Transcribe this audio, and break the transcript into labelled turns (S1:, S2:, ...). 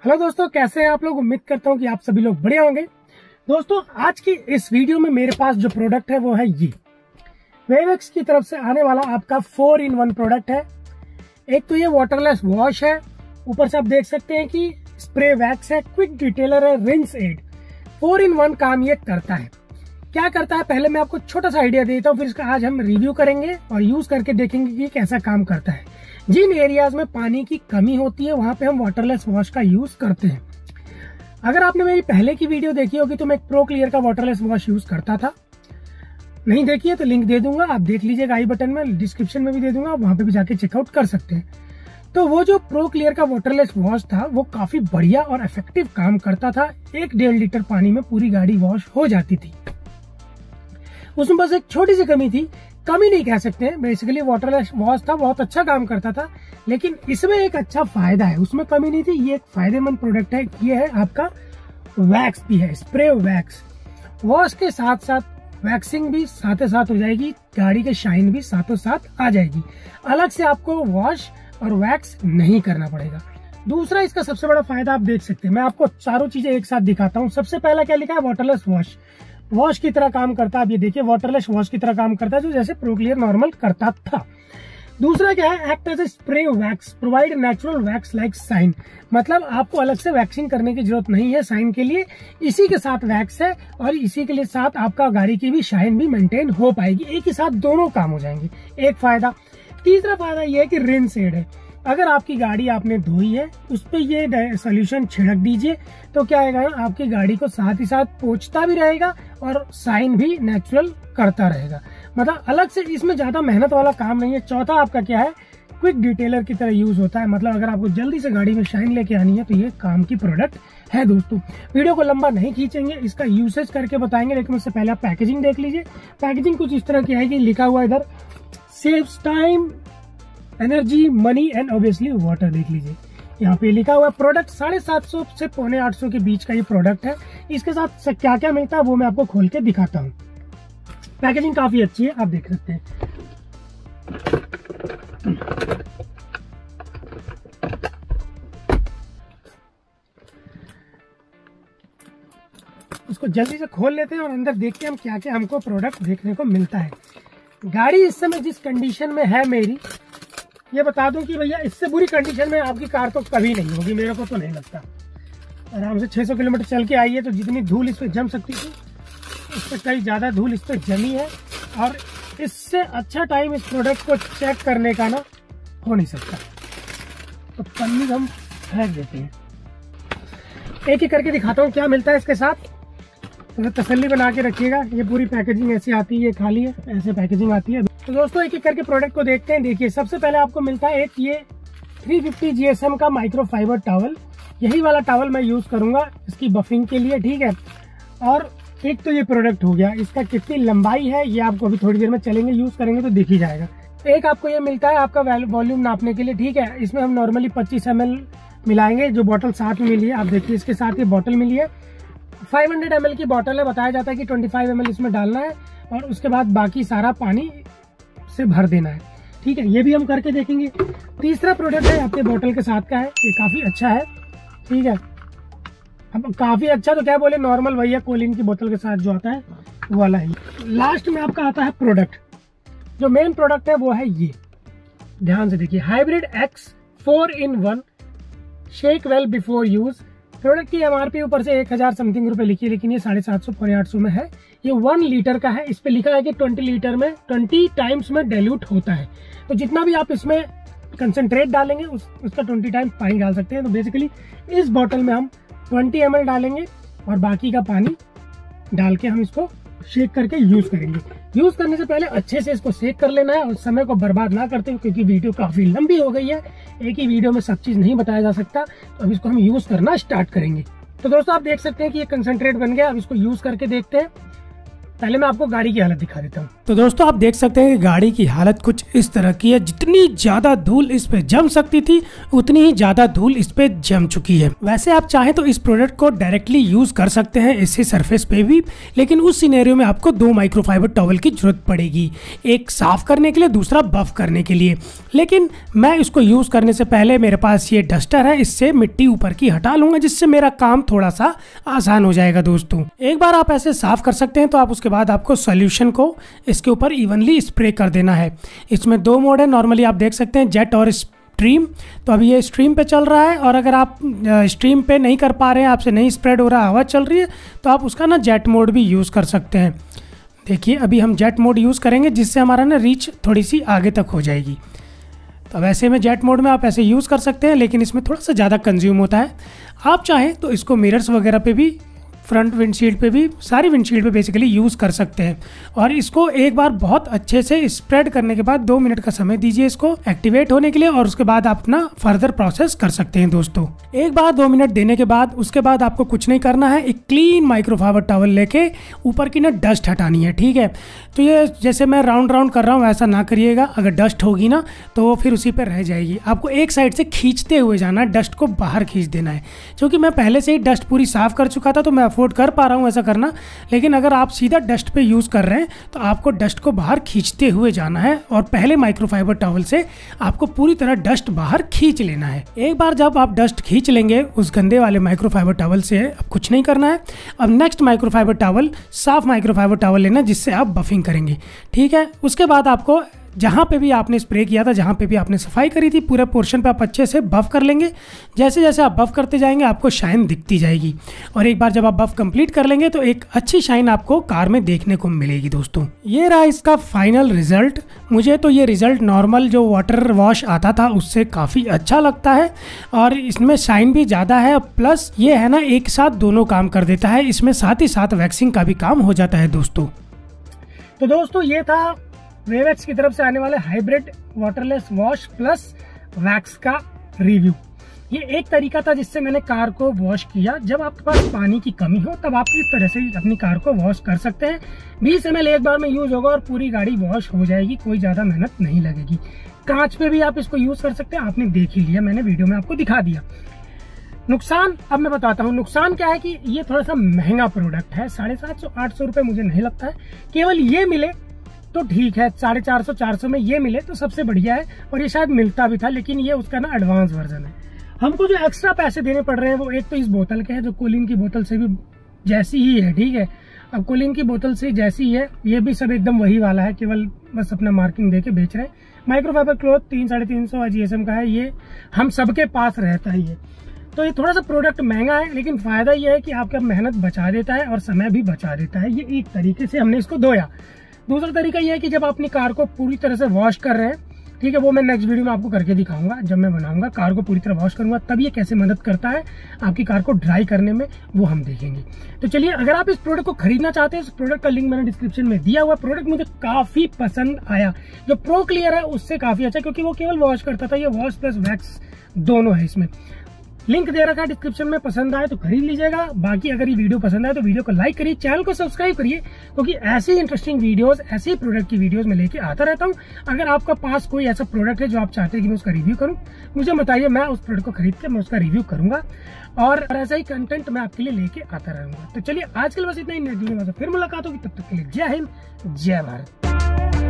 S1: Hello दोस्तों, कैसे हैं आप लोग। उम्मीद करता हूं कि आप सभी लोग बढ़िया होंगे। दोस्तों, आज की इस वीडियो में मेरे पास जो प्रोडक्ट है वो है ये वेवएक्स की तरफ से आने वाला आपका 4-in-1 प्रोडक्ट है। एक तो ये वाटरलेस वॉश है, ऊपर से आप देख सकते हैं कि स्प्रे वैक्स है, क्विक डिटेलर है, रिंस एड। 4-in-1 काम ये करता है। क्या करता है पहले मैं आपको छोटा सा आइडिया देता हूँ, फिर इसका आज हम रिव्यू करेंगे और यूज करके देखेंगे कि कैसा काम करता है। जिन एरियाज में पानी की कमी होती है वहां पे हम वाटरलेस वॉश का यूज करते हैं। अगर आपने मेरी पहले की वीडियो देखी होगी तो मैं एक प्रो क्लियर का वाटरलेस वॉश यूज करता था। नहीं देखी है तो लिंक दे दूंगा, आप देख लीजिएगा, आई बटन में, डिस्क्रिप्शन में भी दे दूंगा, वहां पे भी जाके चेकआउट कर सकते हैं। तो वो जो प्रो क्लियर का वाटरलेस वॉश था वो काफी बढ़िया और इफेक्टिव काम करता था। 1-1.5 लीटर पानी में पूरी गाड़ी वॉश हो जाती थी। उसमें बस एक छोटी सी कमी थी, कमी नहीं कह सकते हैं, बेसिकली वाटरलेस वॉश था, बहुत अच्छा काम करता था। लेकिन इसमें एक अच्छा फायदा है, उसमें कमी नहीं थी। ये एक फायदेमंद प्रोडक्ट है। ये है आपका वैक्स भी है, स्प्रे वैक्स। वॉश के साथ साथ वैक्सिंग भी साथ साथ हो जाएगी, गाड़ी के शाइन भी साथों साथ आ जाएगी। अलग से आपको वॉश और वैक्स नहीं करना पड़ेगा। दूसरा इसका सबसे बड़ा फायदा आप देख सकते हैं, मैं आपको चारों चीजें एक साथ दिखाता हूँ। सबसे पहला क्या लिखा है, वाटरलेस वॉश। वॉश की तरह काम करता है। आप ये देखिए, वाटरलेस वॉश की तरह काम करता है, जो जैसे प्रो क्लियर नॉर्मल करता था। दूसरा क्या है, act as a spray wax, provide natural wax like shine. मतलब आपको अलग से वैक्सिंग करने की जरूरत नहीं है साइन के लिए, इसी के साथ वैक्स है और इसी के लिए साथ आपका गाड़ी की भी शाइन भी मेंटेन हो पाएगी। एक ही साथ दोनों काम हो जाएंगे, एक फायदा। तीसरा फायदा ये है कि रिंस एड है। अगर आपकी गाड़ी आपने धोई है, उस पर ये सोल्यूशन छिड़क दीजिए तो क्या आएगा, आपकी गाड़ी को साथ ही साथ पोंछता भी रहेगा और साइन भी नेचुरल करता रहेगा। मतलब अलग से इसमें ज्यादा मेहनत वाला काम नहीं है। चौथा आपका क्या है, क्विक डिटेलर की तरह यूज होता है। मतलब अगर आपको जल्दी से गाड़ी में शाइन लेके आनी है तो ये काम की प्रोडक्ट है। दोस्तों, वीडियो को लंबा नहीं खींचेंगे, इसका यूसेज करके बताएंगे, लेकिन उससे पहले आप पैकेजिंग देख लीजिए। पैकेजिंग कुछ इस तरह की आएगी, लिखा हुआ इधर saves time, energy, money and obviously water. देख लीजिए यहाँ पे लिखा हुआ है प्रोडक्ट 750 से 850 के बीच का ये प्रोडक्ट है। इसके साथ क्या क्या मिलता है वो मैं आपको खोल के दिखाता हूँ। पैकेजिंग काफी अच्छी है, आप देख सकते हैं। उसको जल्दी से खोल लेते हैं और अंदर देखते हैं हम क्या क्या हमको प्रोडक्ट देखने को मिलता है। गाड़ी इस समय जिस कंडीशन में है मेरी, ये बता दूं कि भैया इससे बुरी कंडीशन में आपकी कार तो कभी नहीं होगी, मेरे को तो नहीं लगता। आराम से 600 किलोमीटर चल के आई है तो जितनी धूल इस पर जम सकती थी उससे कहीं ज़्यादा धूल इस पर जमी है। और इससे अच्छा टाइम इस प्रोडक्ट को चेक करने का ना हो नहीं सकता। तो पन्नी हम फेंक देते हैं, एक एक करके दिखाता हूँ क्या मिलता है इसके साथ। तो तसल्ली बना के रखिएगा। ये पूरी पैकेजिंग ऐसी आती है, ये खाली है, ऐसे पैकेजिंग आती है। तो दोस्तों, एक एक करके प्रोडक्ट को देखते हैं। देखिए, सबसे पहले आपको मिलता है एक ये 350 GSM का माइक्रोफाइबर टॉवल। यही वाला टॉवल मैं यूज करूंगा इसकी बफिंग के लिए, ठीक है। और एक तो ये प्रोडक्ट हो गया, इसका कितनी लंबाई है ये आपको अभी थोड़ी देर में चलेंगे यूज करेंगे तो दिख ही जाएगा। एक आपको ये मिलता है आपका वॉल्यूम नापने के लिए, ठीक है। इसमें हम नॉर्मली 25 ml मिलाएंगे, जो बॉटल साथ में मिली है। आप देखिए, इसके साथ ये बॉटल मिली है, 500 ml की बॉटल है। बताया जाता है कि 25 ml इसमें डालना है और उसके बाद बाकी सारा पानी से भर देना है, ठीक है। ये भी हम करके देखेंगे। तीसरा प्रोडक्ट है आपके बोतल के साथ का है, ये काफी अच्छा है, ठीक है। अब काफी अच्छा तो क्या बोले, नॉर्मल भैया कोलिन की बोतल के साथ जो आता है वो वाला है। लास्ट में आपका आता है प्रोडक्ट, जो मेन प्रोडक्ट है वो है ये, ध्यान से देखिए, hybrid X 4-in-1 shake well before use. Product की MRP ऊपर से 1000 समथिंग रुपए लिखी है, लेकिन ये 750-800 में है। ये 1 लीटर का है। इस पे लिखा है कि 20 लीटर में 20 टाइम्स में डाइल्यूट होता है। तो जितना भी आप इसमें कंसंट्रेट डालेंगे उसका 20 टाइम्स पानी डाल सकते हैं। तो बेसिकली इस बॉटल में हम 20 ml डालेंगे और बाकी का पानी डाल के हम इसको शेक करके यूज करेंगे। यूज करने से पहले अच्छे से इसको शेक कर लेना है और समय को बर्बाद ना करते हुए, क्योंकि वीडियो काफी लंबी हो गई है, एक ही वीडियो में सब चीज नहीं बताया जा सकता। तो अब इसको हम यूज करना स्टार्ट करेंगे। तो दोस्तों, आप देख सकते हैं कि ये कंसंट्रेट बन गया। अब इसको यूज करके देखते हैं। पहले मैं आपको गाड़ी की हालत दिखा देता हूँ। तो दोस्तों आप देख सकते हैं कि गाड़ी की हालत कुछ इस तरह की है। जितनी ज्यादा धूल इस पे जम सकती थी उतनी ही ज्यादा धूल इस पे जम चुकी है। वैसे आप चाहें तो इस प्रोडक्ट को डायरेक्टली यूज कर सकते हैं इसी सरफेस पे भी, लेकिन उस सिनेरियो में आपको 2 माइक्रोफाइबर टॉवल की जरूरत पड़ेगी, एक साफ करने के लिए, दूसरा बफ करने के लिए। लेकिन मैं इसको यूज करने से पहले मेरे पास ये डस्टर है, इससे मिट्टी ऊपर की हटा लूंगा जिससे मेरा काम थोड़ा सा आसान हो जाएगा। दोस्तों एक बार आप ऐसे साफ कर सकते हैं तो आप उसके बाद आपको सॉल्यूशन को इसके ऊपर इवनली स्प्रे कर देना है। इसमें 2 मोड है, नॉर्मली आप देख सकते हैं जेट और स्ट्रीम। तो अभी ये स्ट्रीम पे चल रहा है, और अगर आप स्ट्रीम पे नहीं कर पा रहे हैं, आपसे नहीं स्प्रेड हो रहा, हवा चल रही है, तो आप उसका ना जेट मोड भी यूज़ कर सकते हैं। देखिए अभी हम जेट मोड यूज़ करेंगे जिससे हमारा ना रीच थोड़ी सी आगे तक हो जाएगी। तो वैसे में जेट मोड में आप ऐसे यूज़ कर सकते हैं, लेकिन इसमें थोड़ा सा ज़्यादा कंज्यूम होता है। आप चाहें तो इसको मिरर्स वगैरह पे भी, फ्रंट विंडशील्ड पे भी, सारी विंडशील्ड पे बेसिकली यूज़ कर सकते हैं। और इसको एक बार बहुत अच्छे से स्प्रेड करने के बाद 2 मिनट का समय दीजिए इसको एक्टिवेट होने के लिए, और उसके बाद आप अपना फर्दर प्रोसेस कर सकते हैं। दोस्तों एक बार 2 मिनट देने के बाद उसके बाद आपको कुछ नहीं करना है, एक क्लीन माइक्रोफाइबर टॉवल लेके ऊपर की ना डस्ट हटानी है, ठीक है। तो ये जैसे मैं राउंड राउंड कर रहा हूँ ऐसा ना करिएगा, अगर डस्ट होगी ना तो फिर उसी पर रह जाएगी। आपको एक साइड से खींचते हुए जाना है, डस्ट को बाहर खींच देना है। क्योंकि मैं पहले से ही डस्ट पूरी साफ कर चुका था तो मैं अफोर्ड कर पा रहा हूँ ऐसा करना, लेकिन अगर आप सीधा डस्ट पे यूज़ कर रहे हैं तो आपको डस्ट को बाहर खींचते हुए जाना है, और पहले माइक्रोफाइबर टॉवल से आपको पूरी तरह डस्ट बाहर खींच लेना है। एक बार जब आप डस्ट खींच लेंगे उस गंदे वाले माइक्रोफाइबर टॉवल से, अब कुछ नहीं करना है। अब नेक्स्ट माइक्रोफाइबर टॉवल, साफ माइक्रोफाइबर टॉवल लेना जिससे आप बफिंग करेंगे, ठीक है। उसके बाद आपको जहाँ पे भी आपने स्प्रे किया था, जहाँ पे भी आपने सफाई करी थी, पूरे पोर्शन पे आप अच्छे से बफ कर लेंगे। जैसे जैसे आप बफ करते जाएंगे आपको शाइन दिखती जाएगी, और एक बार जब आप बफ कंप्लीट कर लेंगे तो एक अच्छी शाइन आपको कार में देखने को मिलेगी। दोस्तों ये रहा इसका फाइनल रिजल्ट। मुझे तो ये रिजल्ट नॉर्मल जो वाटर वॉश आता था उससे काफ़ी अच्छा लगता है, और इसमें शाइन भी ज़्यादा है, प्लस ये है ना एक साथ दोनों काम कर देता है। इसमें साथ ही साथ वैक्सिंग का भी काम हो जाता है। दोस्तों तो दोस्तों ये था वेवैक्स की तरफ से आने वाले hybrid waterless wash plus wax का रिव्यू। ये एक तरीका था जिससे मैंने कार को वॉश किया। जब आपके पास पानी की कमी हो तब आप इस तरह से अपनी कार को वॉश कर सकते हैं। 20 ml एक बार में यूज होगा और पूरी गाड़ी वॉश हो जाएगी, कोई ज्यादा मेहनत नहीं लगेगी। कांच पे भी आप इसको यूज कर सकते हैं, आपने देख ही लिया, मैंने वीडियो में आपको दिखा दिया। नुकसान अब मैं बताता हूँ। नुकसान क्या है कि ये थोड़ा सा महंगा प्रोडक्ट है, 750-800 रुपये मुझे नहीं लगता है। केवल ये मिले तो ठीक है, 450-400 में ये मिले तो सबसे बढ़िया है, और ये शायद मिलता भी था, लेकिन ये उसका ना एडवांस वर्जन है। हमको जो एक्स्ट्रा पैसे देने पड़ रहे हैं वो एक तो इस बोतल के हैं जो कूलिंग की बोतल से भी जैसी ही है, ठीक है। अब कूलिंग की बोतल से जैसी है, ये भी सब एकदम वही वाला है, केवल बस अपना मार्किंग दे के बेच रहे हैं। माइक्रोफाइबर क्लॉथ 300-350 GSM का है, ये हम सबके पास रहता ही है। तो ये थोड़ा सा प्रोडक्ट महंगा है, लेकिन फायदा ये है कि आपका मेहनत बचा देता है और समय भी बचा देता है। ये एक तरीके से हमने इसको धोया। दूसरा तरीका यह है कि जब अपनी कार को पूरी तरह से वॉश कर रहे हैं, ठीक है, वो मैं नेक्स्ट वीडियो में आपको करके दिखाऊंगा। जब मैं बनाऊंगा कार को पूरी तरह वॉश करूंगा तब ये कैसे मदद करता है आपकी कार को ड्राई करने में, वो हम देखेंगे। तो चलिए, अगर आप इस प्रोडक्ट को खरीदना चाहते हैं, इस प्रोडक्ट का लिंक मैंने डिस्क्रिप्शन में दिया हुआ। प्रोडक्ट मुझे काफी पसंद आया। जो प्रो क्लियर है उससे काफी अच्छा, क्योंकि वो केवल वॉश करता था, ये वॉश प्लस वैक्स दोनों है इसमें। लिंक दे रखा है डिस्क्रिप्शन में, पसंद आए तो खरीद लीजिएगा। बाकी अगर ये वीडियो पसंद आए तो वीडियो को लाइक करिए, चैनल को सब्सक्राइब करिए, क्योंकि ऐसी इंटरेस्टिंग वीडियोस, ऐसे ही प्रोडक्ट की वीडियोस में लेके आता रहता हूँ। अगर आपका पास कोई ऐसा प्रोडक्ट है जो आप चाहते हैं कि मैं उसका रिव्यू करूँ, मुझे बताइए, मैं उस प्रोडक्ट को खरीद के मैं उसका रिव्यू करूंगा, और ऐसा ही कंटेंट मैं आपके लिए लेके आता रहूंगा। तो चलिए, आज के लिए बस इतना ही। नेक्स्ट वीडियो में फिर मुलाकात होगी, तब तक के लिए जय हिंद, जय भारत।